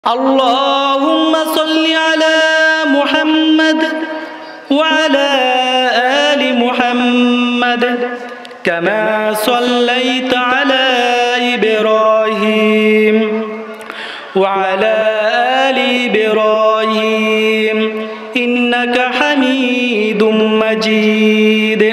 اللهم صل على محمد وعلى آل محمد كما صليت على إبراهيم وعلى آل إبراهيم إنك حميد مجيد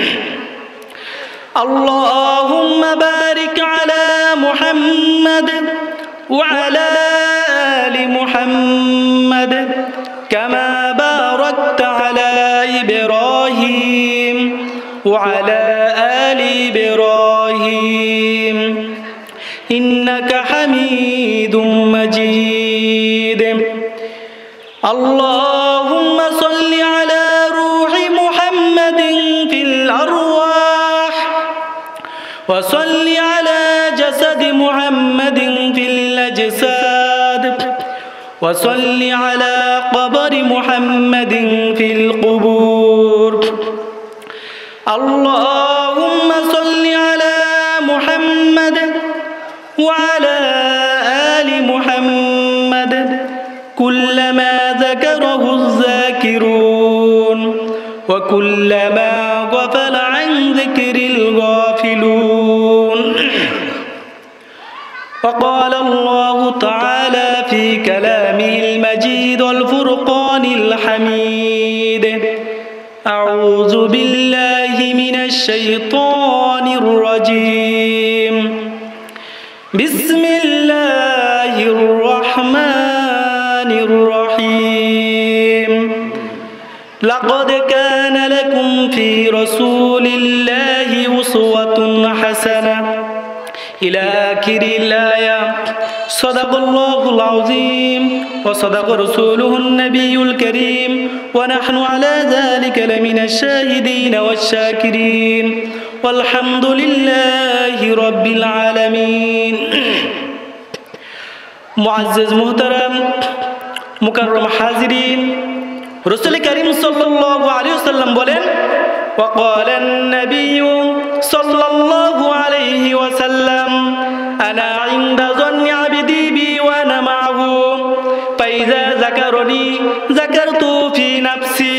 اللهم بارك على محمد وعلى آل محمد كما باركت على إبراهيم وعلى آل إبراهيم إنك حميد مجيد اللهم صل على روح محمد في الأرواح وصل على جسد محمد في الأجساد وصل على قبر محمد في القبور اللهم صل على محمد وعلى آل محمد كلما ذكره الذاكرون وكلما غفل عن ذكر الغافلون وقال الله تعالى في كلامه المجيد والفرقان الحميد أعوذ بالله من الشيطان الرجيم بسم الله الرحمن الرحيم لقد كان لكم في رسول الله أسوة حسنة إلى آخر الآية صدق الله العظيم وصدق رسوله النبي الكريم ونحن على ذلك لمن الشاهدين والشاكرين والحمد لله رب العالمين معزز محترم مكرم حاضرين رسول كريم صلى الله عليه وسلم বলেন وقال النبي صلى الله عليه وسلم أنا عند ظن عبدي بي وأنا معه فإذا ذكرني ذكرت في نفسي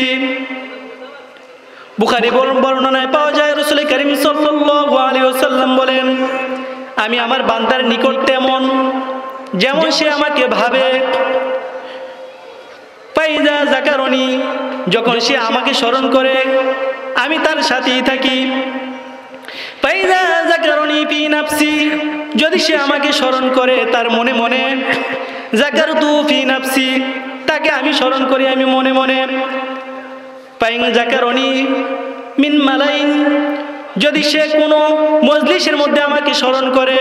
বুখারী বর্ণনায় পাওয়া যায় রাসূল করিম সাল্লাল্লাহু আলাইহি ওয়াসাল্লাম বলেন আমি আমার বান্দার নিকট তেমন যেমন সে আমাকে ভাবে ফাইজা যাকারনি যখন সে আমাকে স্মরণ করে আমি তার সাথেই থাকি ফাইজা যাকারনি ফি নাফসি যদি সে আমাকে স্মরণ করে তার মনে মনে যাকারতু ফি নাফসি তাকে আমি স্মরণ করি আমি মনে মনে ফাইন যাকারনি মিন মালাইন যদি সে কোনো মজলিসের মধ্যে আমাকে স্মরণ করে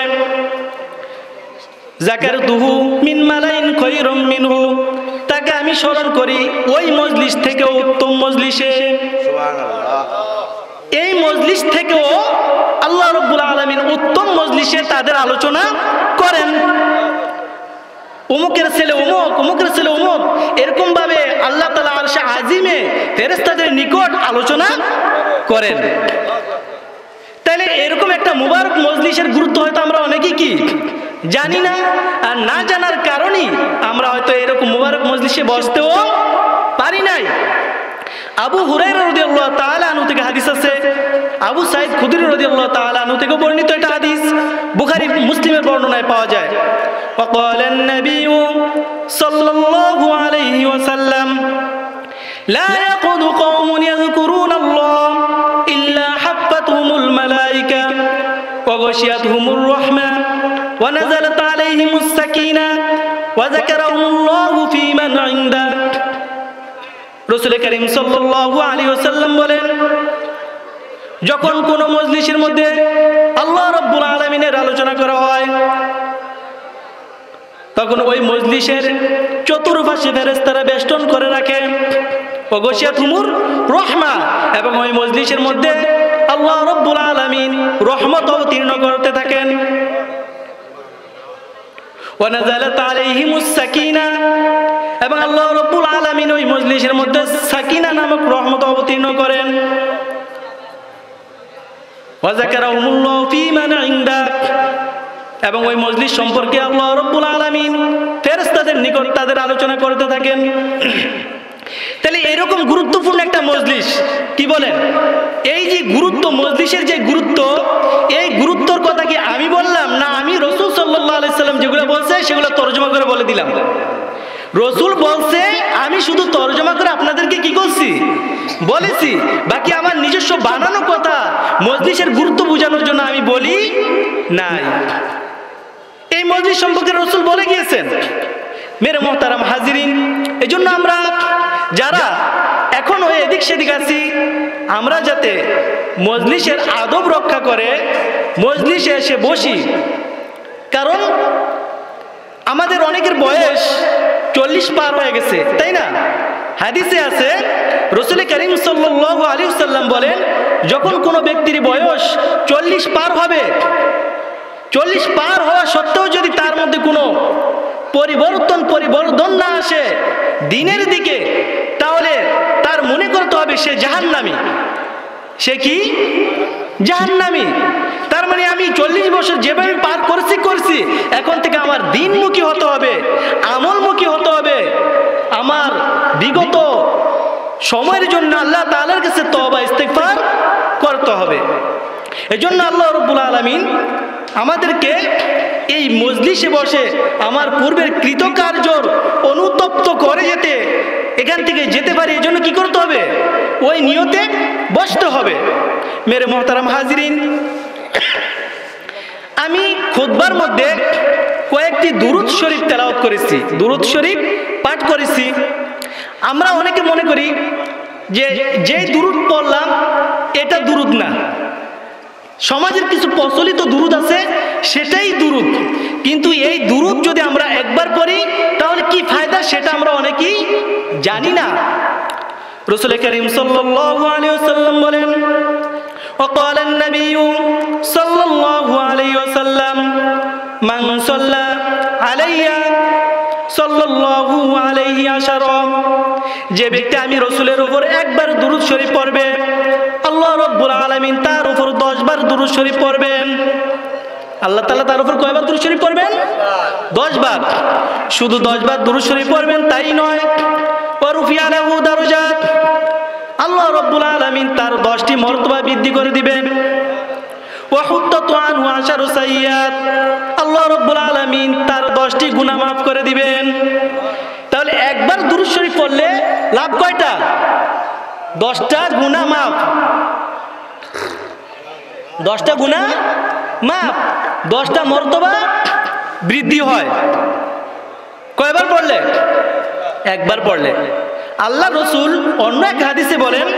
যাকারতুহু মিন মালাইন খায়রুম মিনহু তাকে আমি স্মরণ করি ওই মজলিস থেকে উত্তম মজলিসে সুবহানাল্লাহ এই মজলিস থেকেও আল্লাহ রাব্বুল আলামিন উত্তম মজলিসে তাদের আলোচনা করেন অমুকের ছেলে অমুক অমুকের ছেলে অমুক এরকম ভাবে আল্লাহ তাআলা আরশে আজিমে ফেরেশতাদের নিকট আলোচনা করেন তাহলে এরকম একটা মুবারক মজলিসের গুরুত্ব হয়তো আমরা অনেকেই কি জানি না আর না জানার কারণেই আমরা হয়তো এরকম মুবারক মজলিসে বসতেও পারি নাই আবু হুরায়রা রাদিয়াল্লাহু তাআলা আনহু থেকে হাদিস আছে আবু সাঈদ খুদরি রাদিয়াল্লাহু তাআলা আনহু থেকে বর্ণিত এটা হাদিস বুখারী মুসলিমের বর্ণনায় পাওয়া যায় وقال النبي صلى الله عليه وسلم لا يقعد قوم يذكرون الله إلا حفتهم الملائكة وغشيتهم الرحمة ونزلت عليهم السكينة وذكرهم الله في من عنده রাসূল করিম সাল্লাল্লাহু আলাইহি ওয়াসাল্লাম বলেন যখন কোন মজলিসের মধ্যে আল্লাহ রাব্বুল আলামিনের আলোচনা করা হয় তখন ওই মজলিসের চতুর্পাশে ফেরেশতারা বেষ্টন করে রাখে ওয়াগশিয়াতুহুমুর রাহমা এবং ওই মজলিসের মধ্যে আল্লাহ রাব্বুল আলামিন রহমত অবতীর্ণ করতে থাকেন ওয়ানাযালাত আলাইহিমুস সাকিনা এবং আল্লাহ রাব্বুল আলামিন ওই মজলিসের মধ্যে সাকিনা নামক রহমত অবতীর্ণ করেন ওয়া যাকারাহুমুল্লাহু ফী মান ইনদা এবং ওই মজলিস সম্পর্কে আল্লাহ রাব্বুল আলামিন ফেরেশতাদের নিকট তাদের আলোচনা করতে থাকেন। তাহলে এরকম গুরুত্বপূর্ণ একটা মজলিস, কি বলেন, এই যে গুরুত্ব, মজলিসের যে গুরুত্ব, এই গুরুত্বর কথা কি আমি বললাম, না আমি রাসূল সাল্লাল্লাহু আলাইহি সাল্লাম যেগুলো বলছে সেগুলো তরজমা করে বলে দিলাম? রসুল বলছে, আমি শুধু তরজমা করে আপনাদেরকে কি করছি, বলেছি। বাকি আমার নিজস্ব বানানো কথা মজলিসের গুরুত্ব বোঝানোর জন্য আমি বলি নাই। এই মজলিস সম্পর্কে রসুল বলে গিয়েছেন। মেরে মোহতারাম হাজিরিন, এই জন্য আমরা যারা এখন ওই এদিক সেদিক আছি, আমরা যাতে মজলিসের আদব রক্ষা করে মজলিসে এসে বসি। কারণ আমাদের অনেকের বয়স 40 পার হয়ে গেছে, তাই না? হাদিসে আছে, রাসূল করিম সাল্লাল্লাহু আলাইহি ওয়াসাল্লাম বলেন, যখন কোনো ব্যক্তির বয়স 40 পার হবে, 40 পার হওয়া সত্ত্বেও যদি তার মধ্যে কোনো পরিবর্তন না আসে দিনের দিকে, তাহলে তার মনে করতে হবে সে জাহান্নামী। সে কি? জাহান্নামী। তার মানে আমি 40 বছর যেভাবে পার করছি, এখন থেকে আমার দিনমুখী হতে হবে, আমলমুখী হতে হবে, আমার বিগত সময়ের জন্য আল্লাহ তাআলার কাছে তওবা ইস্তিগফার করতে হবে। এজন্য আল্লাহ রাব্বুল আলামিন আমাদেরকে এই মজলিসে বসে আমার পূর্বের কৃতকার্যর অনুতপ্ত করে যেতে, এখান থেকে যেতে পারি, এই জন্য কি করতে হবে? ওই নিয়তে বসতে হবে। মেরে মোহতারাম হাজিরিন, আমি খুতবার মধ্যে কয়েকটি দুরূদ শরীফ তেলাওয়াত করেছি, দুরূদ শরীফ পাঠ করেছি। আমরা অনেকে মনে করি যে দুরূদ পড়লাম এটা দুরূদ না, সমাজের কিছু প্রচলিত দুরূদ আছে সেটাই দুরূদ। কিন্তু এই দুরূদ যদি আমরা একবার পড়ি তাহলে কি ফায়দা সেটা আমরা অনেকেই জানি না। রাসূল করিম সাল্লাল্লাহু আলাইহি ওয়াসাল্লাম বলেন, وقال النبي صلى الله عليه وسلم من صلى علي صلى الله عليه عشرا, যে ব্যক্তি আমি রাসূলের উপর একবার দুরূদ শরীফ পড়বে, আল্লাহ রাব্বুল আলামিন তার উপর 10 বার দুরূদ শরীফ পড়বেন। আল্লাহ তাআলা তার উপর কয়বার দুরূদ শরীফ পড়বেন? 10 বার। শুধু 10 বার দুরূদ শরীফ পড়বেন তাই নয়, ওয়ারুফিয়া লাহু দারাজাত, আল্লাহ রাব্বুল আলামিন তার 10টি মর্তবা বৃদ্ধি করে দিবেন। ওয়াহুত্তাতু আনহু আশারু সাইয়্যাত, আল্লাহ রাব্বুল আলামিন তার 10টি গুনাহ মাফ করে দিবেন। তাহলে একবার দুরূদ শরীফ পড়লে লাভ কয়টা? 10টা গুনাহ মাফ, 10টা গুনাহ মাফ, 10টা মর্তবা বৃদ্ধি হয়। কয়বার পড়লে? একবার পড়লে। আল্লাহ রসুল অন্য এক হাদিসে বলেন,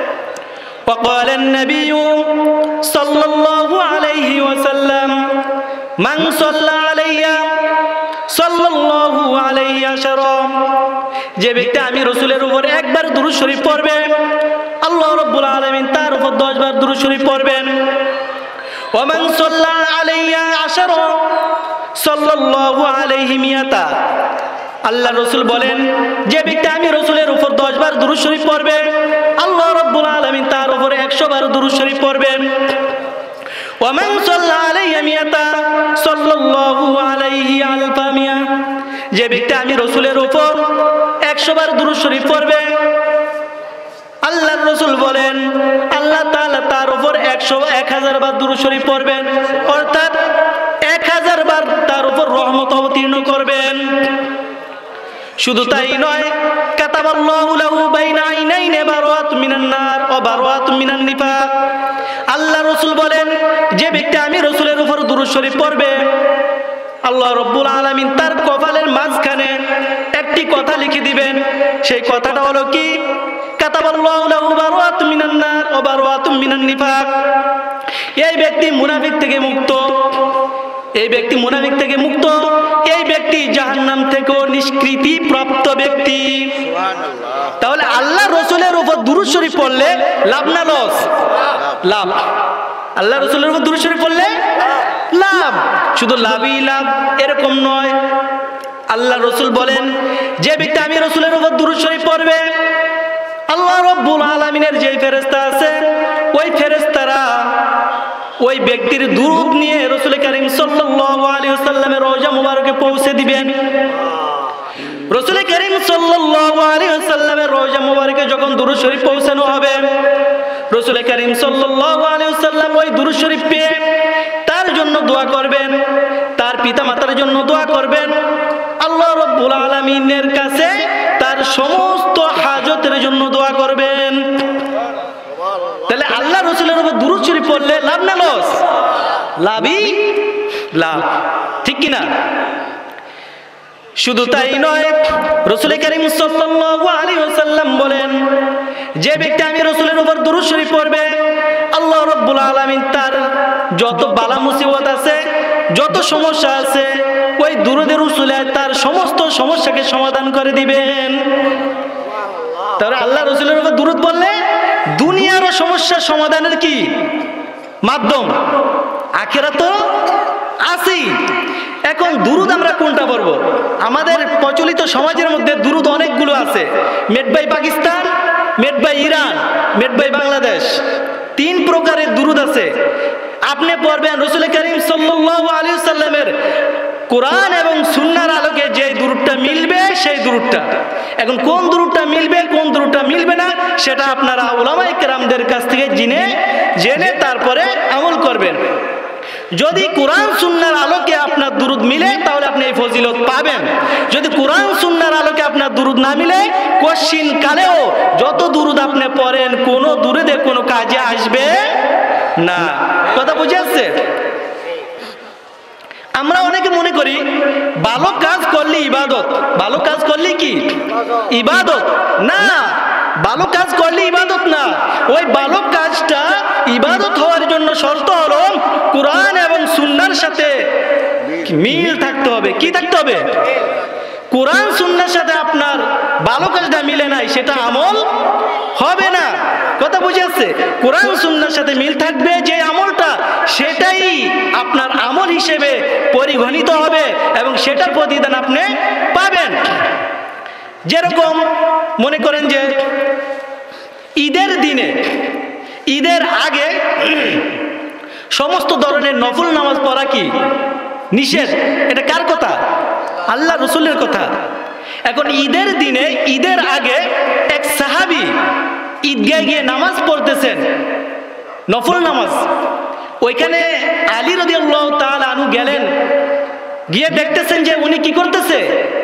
وقال النبي صلى الله عليه وسلم من صلى علي صلى الله عليه عشرا, যে ব্যক্তি আমি রসুলের উপর একবার দুরূদ শরীফ পড়বে, আল্লাহ রাব্বুল আলামিন তার উপর 10 বার দুরূদ শরীফ পড়বেন। ومن صلى علي عشرا صلى الله عليه مئة, আল্লাহ রসুল বলেন, যে ব্যক্তি আমি রসুলের উপর 10 বার দুরূদ শরীফ পড়বে, আল্লাহ রাব্বুল আলামিন তার উপরে 100 বার দুরূদ শরীফ পড়বেন। ওয়ামান সাল্লা আলাইহি মিয়াতা সাল্লাল্লাহু আলাইহি আলফা মিয়া, যে ব্যক্তি আমি রসুলের উপর 100 বার দুরূদ শরীফ পড়বে, আল্লাহর রসুল বলেন আল্লাহ তাআলা তার উপর 1000 বার দুরূদ শরীফ পড়বেন, অর্থাৎ 1000 বার তার উপর রহমত অবতীর্ণ করবেন। শুধু তাই নয়, কাতাবাল্লাহু লাহু বাইনা আইনাইনি বারাআতুম মিনান নার ওয়া বারাআতুম মিনান নিফাক, আল্লাহ রাসূল বলেন, যে ব্যক্তি আমি রাসূলের উপর দুরূদ শরীফ পড়বে, আল্লাহ রাব্বুল আলামিন তার কপালের মাঝখানে একটি কথা লিখে দিবেন। সেই কথাটা হলো কি? কাতাবাল্লাহু লাহু বারাআতুম মিনান নার ওয়া বারাআতুম মিনান নিফাক। এই ব্যক্তি মুনাফিক থেকে মুক্ত, এই ব্যক্তি মুনাফিক থেকে মুক্ত, এই ব্যক্তি জাহান্নাম থেকে নিষ্কৃতি প্রাপ্ত ব্যক্তি। তাহলে আল্লাহ রসুলের উপর দুরূদ শরীফ পড়লে লাভ না লস? লাভ। আল্লাহ রসুলের উপর দুরূদ শরীফ পড়লে লাভ, শুধু লাভই লাভ এরকম নয়। আল্লাহ রসুল বলেন, যে ব্যক্তি আমি রসুলের উপর দুরূদ শরীফ পড়বে, আল্লাহ রাব্বুল আলামিনের যে ফেরেশতা আছে ওই ফেরেশতারা ওই ব্যক্তির দুরূদ নিয়ে রাসূল করিম সাল্লাল্লাহু আলাইহি ওয়াসাল্লামের রওজা মুবারকে পৌঁছে দিবেন। রাসূল করিম সাল্লাল্লাহু আলাইহি ওয়াসাল্লামের রওজা মুবারকে যখন দুরূদ শরীফ পৌঁছানো হবে, রাসূল করিম সাল্লাল্লাহু আলাইহি ওয়াসাল্লাম ওই দুরূদ শরীফ পেয়ে তার জন্য দোয়া করবেন, তার পিতামাতার জন্য দোয়া করবেন, আল্লাহ রাব্বুল আলামিনের কাছে তার সমস্ত হাজতের জন্য দোয়া করবেন। তাহলে আল্লাহ রাসূলের উপর দুরূদ শরীফ পড়লে লাভ না লস? লাভই লাভ, ঠিক কি না? শুধু তাই নয়, রাসূল করিম সাল্লাল্লাহু আলাইহি ওয়াসাল্লাম বলেন, যে ব্যক্তি আমি রাসূলের উপর দুরূদ শরীফ পড়বে, আল্লাহ রাব্বুল আলামিন তার যত বালা মুসিবত আছে, যত সমস্যা আছে, ওই দুরূদের উসিলে তার সমস্ত সমস্যাকে সমাধান করে দিবেন। তাহলে আল্লাহ রাসূলের উপর দুরূদ পড়লে দুনিয়ার সমস্যা সমাধানের কি মাধ্যম, আখিরাত তো আছেই। এখন দুরূদ আমরা কোনটা পড়ব? আমাদের প্রচলিত সমাজের মধ্যে দুরূদ অনেকগুলো আছে, made by Pakistan, made by Iran, made by Bangladesh, 3 প্রকারের দুরূদ আছে। আপনি পড়বেন রাসূল করিম সাল্লাল্লাহু আলাইহি ওয়াসাল্লামের কোরআন এবং সুন্নাহর আলোকে যে দুরূদটা মিলবে সেই দুরূদটা। এখন কোন দুরূদটা মিলবে, কোন দুরূদটা মিলবে না, সেটা আপনারা উলামায়ে কেরামদের কাছ থেকে জেনে তারপরে আমল করবেন। যদি কোরআন সুন্নাহর আলোকে আপনার দুরূদ মিলে তাহলে আপনি এই ফজিলত পাবেন। যদি কোরআন সুন্নাহর আলোকে আপনার দুরূদ না মিলে, কোশ্চিন কালেও যত দুরূদ আপনি পড়েন কোনো দুরূদে কোনো কাজে আসবে না। কথা বুঝে আসছে? আমরা অনেকে মনে করি ভালো কাজ করলে ইবাদত, ভালো কাজ করলে কি ইবাদত না, ভালো কাজ করলে ইবাদত না। ওই ভালো কাজটা ইবাদত হওয়ার জন্য শর্ত হলো কোরআন এবং সুন্নাহর সাথে মিল থাকতে হবে। কি থাকতে হবে? কোরআন সুন্নাহর সাথে আপনার ভালো কাজটা মিলে নাই, সেটা আমল হবে না। কথা বুঝে আসছে? কোরআন সুন্নাহর সাথে মিল থাকবে যে আমলটা, সেটাই আপনার আমল হিসেবে পরিগণিত হবে এবং সেটার প্রতিদান আপনি পাবেন। যেরকম মনে করেন যে ঈদের দিনে, ঈদের আগে সমস্ত ধরনের নফল নামাজ পড়া কি নিষেধ? এটা কার কথা? আল্লাহ রাসূলের কথা। এখন ঈদের দিনে, ঈদের আগে এক সাহাবী ঈদগাহে গিয়ে নামাজ পড়তেছেন, নফল নামাজ। ওইখানে আলী রাদিয়াল্লাহু তাআলা আনহু গেলেন, গিয়ে দেখতেছেন যে উনি কি করতেছে,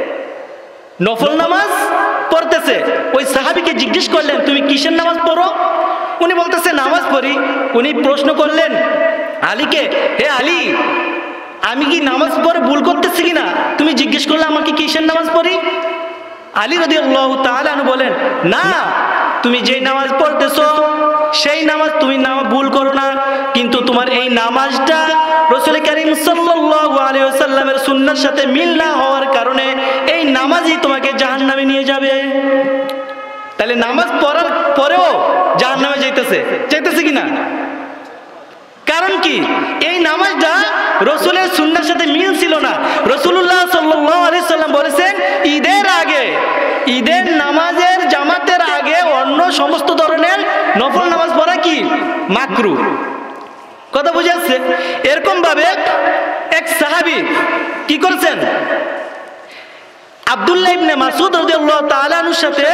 নফল নামাজ পড়তেছে। ওই সাহাবীকে জিজ্ঞেস করলেন, তুমি কিসের নামাজ পড়ো? উনি বলতেছে নামাজ পড়ি। উনি প্রশ্ন করলেন আলীকে, হে আলী, আমি কি নামাজ পড়ে ভুল করতেছি কিনা? তুমি জিজ্ঞেস করলে আমাকে কিসের নামাজ পড়ি? আলী রাদিয়াল্লাহু তাআলা আনহু বলেন, না, তুমি যেই নামাজ পড়তেছো সেই নামাজ তুমি ভুল করো না, কিন্তু তোমার এই নামাজটা রাসূল করিম সাল্লাল্লাহু আলাইহি ওয়াসাল্লামের সুন্নাহর সাথে মিল না হওয়ার কারণে এই নামাজই তোমাকে জাহান্নামে নিয়ে যাবে। তাহলে নামাজ পড়ার পরেও জাহান্নামে যাইতেছে কিনা? কারণ কি? এই নামাজটা রাসূলের সুন্নাহর সাথে মিল ছিল না। রাসূলুল্লাহ সাল্লাল্লাহু আলাইহি ওয়াসাল্লাম বলেছেন, ঈদের আগে, ঈদের নামাজের জামাতের আগে অন্য সমস্ত ধরনের নফল নামাজ পড়া কি মাকরুহ। কথা বুঝে আসছে? এরকম ভাবে এক সাহাবী কি করেছেন, আব্দুল্লাহ ইবনে মাসউদ রাদিয়াল্লাহু তাআলা আনহুর সাথে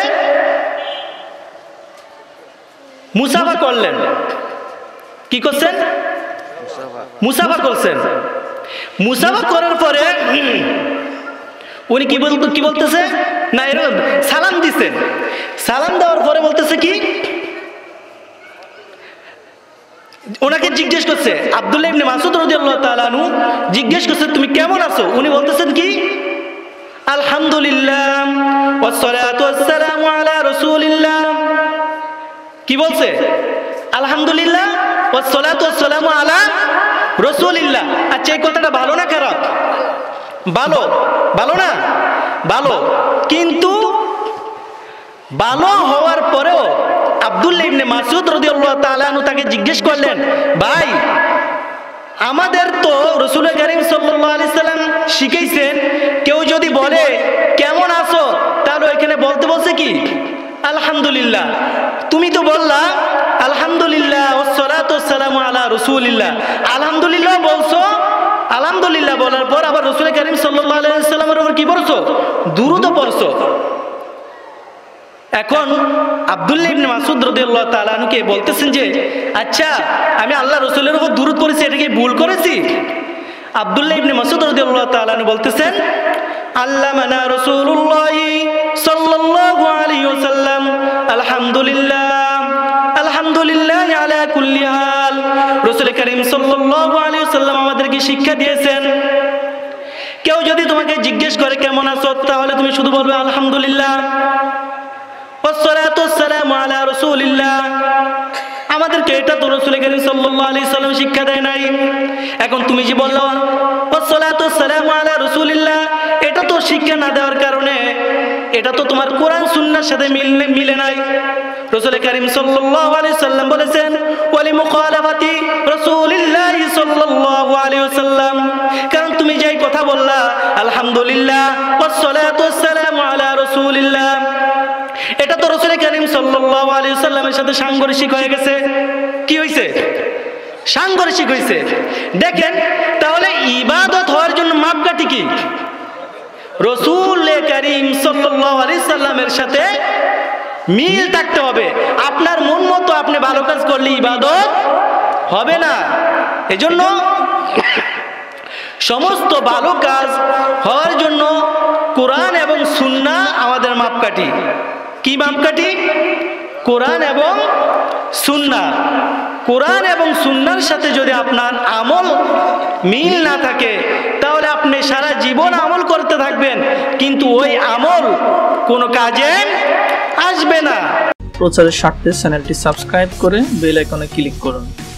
মুসাফা করলেন। কি করছেন? মুসাফা করছেন। মুসাফা করার পরে উনি কি বলতেছে না, এরকম সালাম দিচ্ছেন। সালাম দেওয়ার পরে বলতেছে কি, ওনাকে জিজ্ঞেস করছে, আব্দুল্লাহ ইবনে মাসউদ রাদিয়াল্লাহু তাআলা আনহু জিজ্ঞেস করছে, তুমি কেমন আছো? উনি বলতেছেন কি, আলহামদুলিল্লাহ ওয়াসসালাতু ওয়াসসালামু আলা রাসূলিল্লাহ। কি বলছে? আলহামদুলিল্লাহ ওয়াসসালাতু ওয়াসসালামু আলা রাসূলিল্লাহ। আচ্ছা, এই কথাটা ভালো না খারাপ? ভালো। ভালো না? ভালো। কিন্তু ভালো হওয়ার পরেও আব্দুল্লাহ ইবনে মাসউদ রাদিয়াল্লাহু তাআলা আনহু তাকে জিজ্ঞেস করলেন, ভাই, আমাদের তো রাসূল করিম সাল্লাল্লাহু আলাইহি সাল্লাম শিখাইছেন, কেউ যদি বলে কেমন আছো, তাহলে এখানে বলতে বলছে কি আলহামদুলিল্লাহ। তুমি তো বললা আলহামদুলিল্লাহ ওয়াসসালাতু ওয়াসসালামু আলা রাসূলিল্লাহ, আলহামদুলিল্লাহ বলছো, আলহামদুলিল্লাহ বলার পর আবার রাসূল কারীম সাল্লাল্লাহু আলাইহি ওয়াসাল্লামের উপর কি পড়ছো? দুরূদ পড়ছো। এখন আব্দুল্লাহ ইবনে মাসউদ রাদিয়াল্লাহু তাআলা আনহুকে বলতেছেন যে আচ্ছা আমি আল্লাহ রাসূলের উপর দুরূদ পড়েছি, এটা কি ভুল করেছি? আব্দুল্লাহ ইবনে মাসউদ রাদিয়াল্লাহু তাআলা আনহু বলতেছেন আল্লামানা রাসূলুল্লাহ সাল্লাল্লাহু আলাইহি ওয়াসাল্লাম আলহামদুলিল্লাহ, আলহামদুলিল্লাহ আলা কুল্লি হাল। রাসূল কারীম সাল্লাল্লাহু আলাইহি ওয়াসাল্লাম আমাদেরকে শিক্ষা দিয়েছেন কেউ যদি তোমাকে জিজ্ঞেস করে কেমন আছো, তাহলে তুমি শুধু বলবে আলহামদুলিল্লাহ। ওয়াসসালাতু ওয়াসসালামু আলা রাসূলিল্লাহ, আমাদেরকে এটা তো রাসূল কারীম সাল্লাল্লাহু আলাইহি ওয়াসাল্লাম শিক্ষা দেয় নাই। এখন তুমি যে বললো ওয়াসসালাতু ওয়াসসালামু আলা রাসূলিল্লাহ, এটা তো শিক্ষা না দেওয়ার কারণে এটা তো তোমার কোরআন সুন্নাহর সাথে মিলে নাই। রাসূল কারীম সাল্লাল্লাহু আলাইহি ওয়াসাল্লাম বলেছেন ওয়ালি মুখালাফাতি রাসূলিল্লাহ সাল্লাল্লাহু আলাইহি ওয়াসাল্লাম, কারণ তুমি যেই কথা বললা আলহামদুলিল্লাহ ওয়াসসালাতু ওয়াসসালামু আলা রাসূলিল্লাহ, এটা তো রাসূল কারীম সাল্লাল্লাহু আলাইহি ওয়াসাল্লামের সাথে সাংঘর্ষিক হয়ে গেছে। কি হইছে? সাংঘর্ষিক হইছে। দেখেন তাহলে ইবাদত হওয়ার জন্য মাপকাঠি কি? রাসূল কারীম সাল্লাল্লাহু আলাইহি ওয়াসাল্লামের সাথে মিল থাকতে হবে। আপনার মন মতো আপনি ভালো কাজ করলে ইবাদত হবে না। এজন্য সমস্ত ভালো কাজ হওয়ার জন্য কোরআন এবং সুন্নাহ আমাদের মাপকাঠি। কি মাপকাঠি? কোরআন এবং সুন্নাহ। কোরআন এবং সুন্নাহর সাথে যদি আপনার আমল মিল না থাকে তাহলে আপনি সারা জীবন আমল করতে থাকবেন, কিন্তু ওই আমল কোনো কাজে আসবে না। প্রচারের স্বার্থে চ্যানেলটি সাবস্ক্রাইব করে বেল আইকনে ক্লিক করুন।